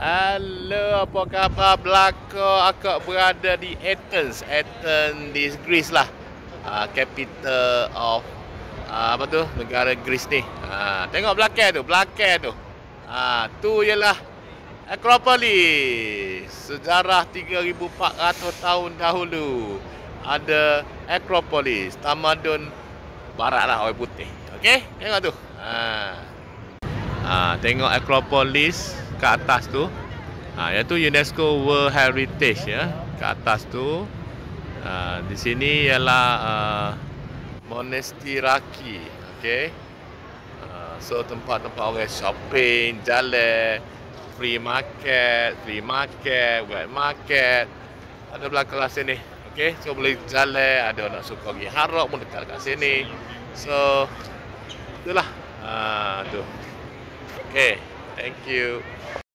Halo, apa khabar belaka? Akak berada di Athens. Athens di Greece lah. Capital of apa tu? Negara Greece ni. Tengok belakang tu. Tu ialah Acropolis. Sejarah 3,400 tahun dahulu. Ada Acropolis, tamadun barat lah orang putih. Okey, tengok tu. Tengok Acropolis ke atas tu. Iaitu UNESCO World Heritage ya. Ke atas tu. Di sini ialah Monastiraki. Okey. So tempat-tempat orang shopping, jalan, free market, wet market. Ada belakang sini. Okey, so boleh jalan, ada nak suka pergi Harok pun dekat kat sini. So itulah. Tu. Okay, thank you.